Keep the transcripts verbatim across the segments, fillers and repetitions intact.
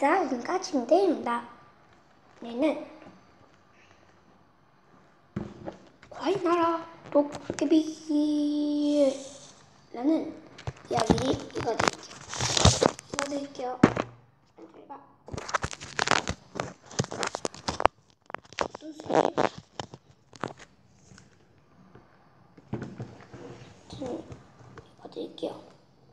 얘들아, 인가 침대입니다. 얘는 과일 나라 도깨비라는 이야기 읽어드릴게요. 읽어드릴게요. 제가 또 쓰게 읽어드릴게요.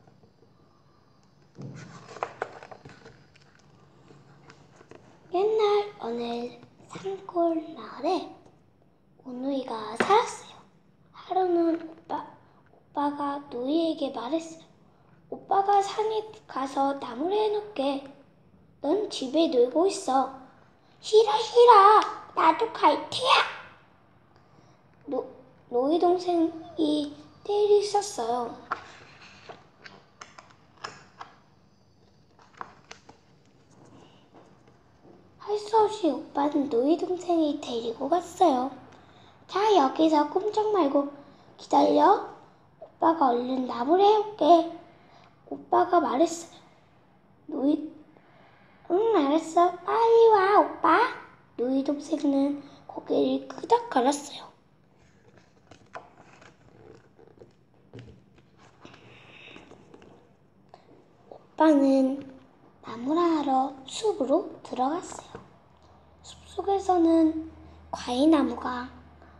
옛날 어느 산골 마을에 오누이가 살았어요. 하루는 오빠, 오빠가 누이에게 말했어요. 오빠가 산에 가서 나무를 해놓게. 넌 집에 놀고 있어. 싫어 싫어. 나도 갈 테야. 노, 노이 동생이 때리셨어요. 할 수 없이 오빠는 노이 동생이 데리고 갔어요. 자, 여기서 꼼짝 말고 기다려. 오빠가 얼른 나무를 해올게. 오빠가 말했어요. 노이, 응, 알았어. 빨리 와, 오빠. 노이 동생은 고개를 끄덕거렸어요. 오빠는 나무를 하러 숲으로 들어갔어요. 숲속에서는 과일나무가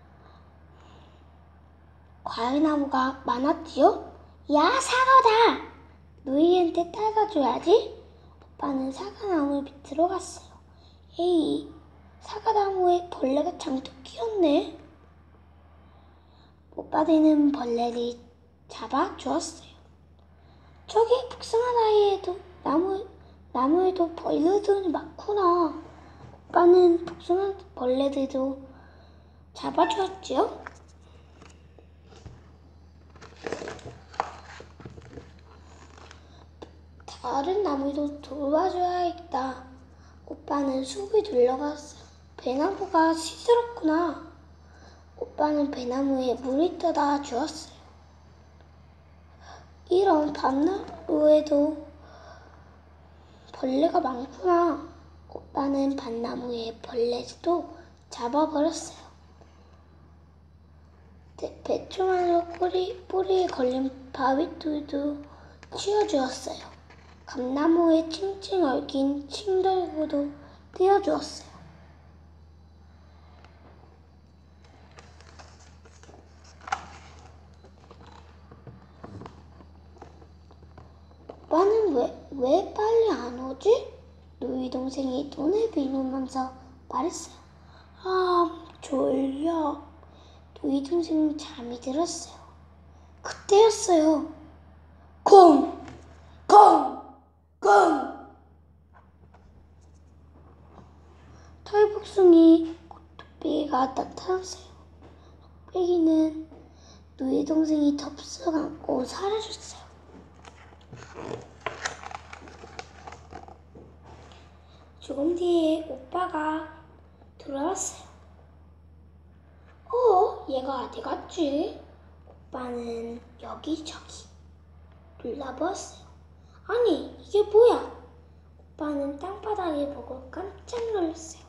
과일나무가 많았지요. 야, 사과다! 누이한테 따가줘야지. 오빠는 사과나무 밑으로 갔어요. 에이, 사과나무에 벌레가 잔뜩 끼었네. 오빠는 벌레를 잡아주었어요. 저기 북상한 아이에도 나무, 나무에도 벌레들이 많구나. 오빠는 북상한 벌레들도 잡아주었지요. 다른 나무도 도와줘야겠다. 오빠는 숲을 둘러갔어요. 배나무가 시들었구나. 오빠는 배나무에 물을 떠다 주었어요. 이런 밭나무에도 벌레가 많구나. 오빠는 밭나무에 벌레도 잡아버렸어요. 배추만으로 뿌리, 뿌리에 걸린 바위돌도 치워주었어요. 감나무에 칭칭 얽힌 칭돌구도 떼어주었어요. 오빠는 왜, 왜 빨리 안 오지? 누이 동생이 눈을 비비면서 말했어요. 아, 졸려. 누이 동생은 잠이 들었어요. 그때였어요. 콩! 콩! 콩! 털복숭이 토끼가 나타났어요. 토끼는 누이 동생이 덥석 안고 사라졌어요. 조금 뒤에 오빠가 돌아왔어요. 어? 얘가 어디 갔지? 오빠는 여기저기 둘러보았어요. 아니, 이게 뭐야? 오빠는 땅바닥을 보고 깜짝 놀랐어요.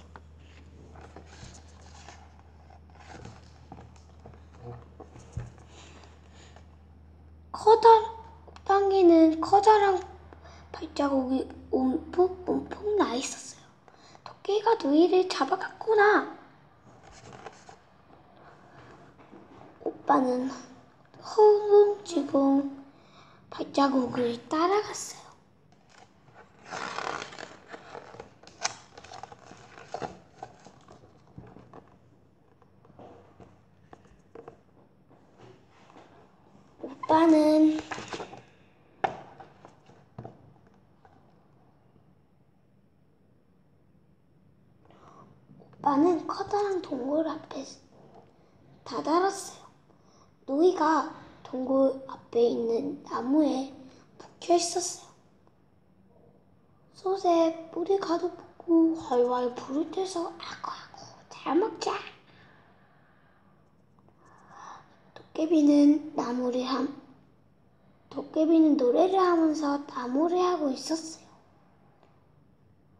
커다란 땅에는 커다란 발자국이 움푹 움푹 나 있었어요. 토끼가 누이를 잡아갔구나. 오빠는 허둥지둥 발자국을 따라갔어요. 오빠는 오빠는 커다란 동굴 앞에 다다랐어요. 누이가 동굴 앞에 있는 나무에 붙여 있었어요. 솥에 뿌리 가득 붓고 활활 불을 떼서 아구아구 잘 먹자. 도깨비는 나무를 함 도깨비는 노래를 하면서 나무를 하고 있었어요.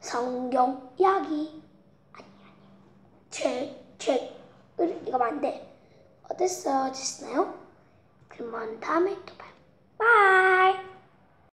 성경 이야기. 아니 아니. 책, 책. 으, 이거 안 돼. 어땠어요? 됐나요? 그러면 다음에 또 봐요. 바이.